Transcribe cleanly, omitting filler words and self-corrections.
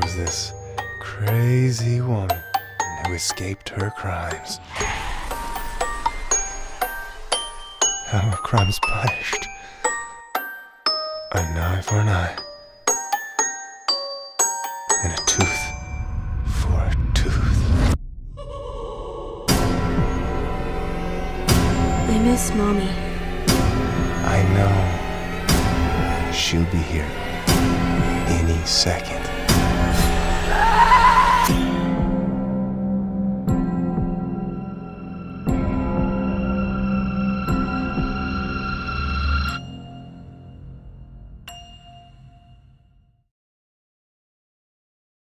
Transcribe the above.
was this crazy woman who escaped her crimes. How are crimes punished? An eye for an eye, and a tooth for a tooth. I miss Mommy. I know she'll be here any second.